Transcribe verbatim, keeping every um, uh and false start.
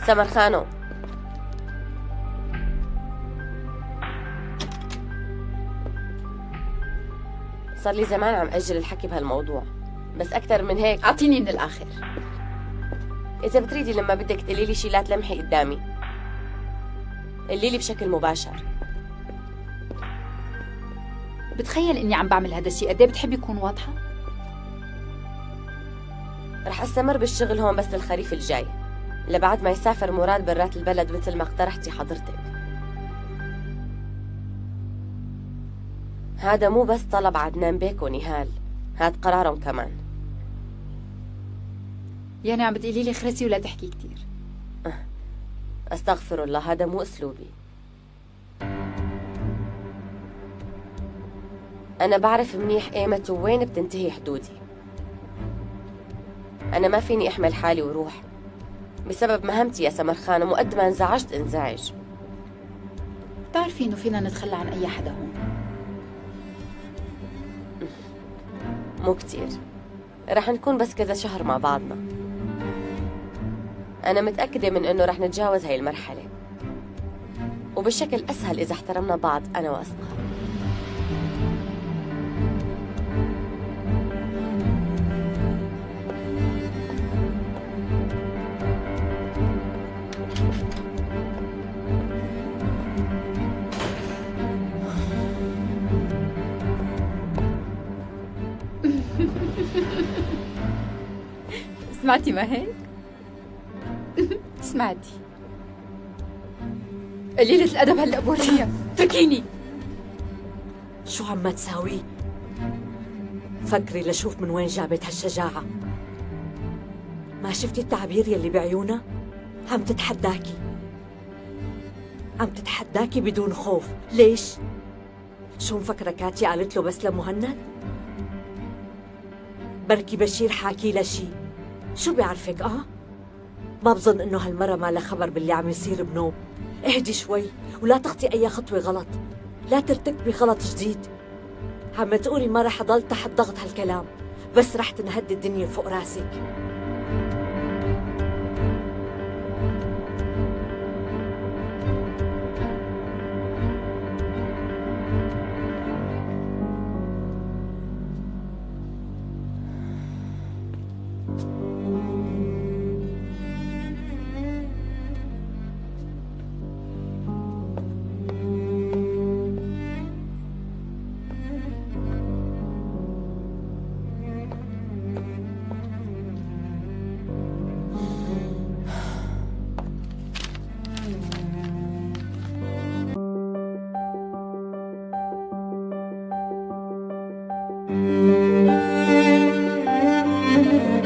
سمر خانو، صار لي زمان عم أجل الحكي بهالموضوع، بس أكثر من هيك أعطيني من الآخر. إذا بتريدي لما بدك تقولي لي شي لا تلمحي قدامي، قولي لي بشكل مباشر. بتخيل إني عم بعمل هذا الشيء قد ايه بتحب يكون واضحة؟ رح أستمر بالشغل هون بس للخريف الجاي، لبعد ما يسافر مراد برات البلد مثل ما اقترحتي حضرتك. هذا مو بس طلب عدنان بيك ونهال، هاد قرارهم كمان. يعني عم بتقولي لي خرسي ولا تحكي كتير؟ أستغفر الله، هذا مو أسلوبي. أنا بعرف منيح إيمت ووين بتنتهي حدودي. أنا ما فيني أحمل حالي وروح بسبب مهمتي يا سمر خانم، وقد ما انزعجت انزعج. بتعرفي إنه فينا نتخلى عن أي حدا هون؟ مو كتير، رح نكون بس كذا شهر مع بعضنا. أنا متأكدة من إنه رح نتجاوز هاي المرحلة، وبشكل أسهل إذا احترمنا بعض أنا وأصدقائي. سمعتي ما هيك؟ سمعتي؟ قليلة الأدب هلأ بورجيها، اتركيني. شو عم تساوي؟ فكري لشوف من وين جابت هالشجاعة. ما شفتي التعبير يلي بعيونها؟ عم تتحداكي، عم تتحداكي بدون خوف. ليش؟ شو مفكرة كاتي قالت له بس لمهند؟ بركي بشير حاكي لشي. شو بيعرفك؟ اه ما بظن انه هالمرة ما لها خبر باللي عم يصير بنوب. اهدي شوي ولا تخطي اي خطوة غلط، لا ترتكبي غلط جديد. عم تقولي ما رح اضل تحت ضغط هالكلام، بس رح تنهدي الدنيا فوق راسك. Thank you.